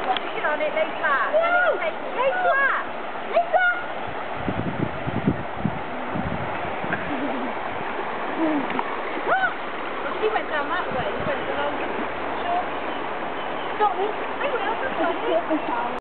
Get on it, lay flat. Lay flat. Lay flat. She went down that way. She went along. Sure. Stop me. I will.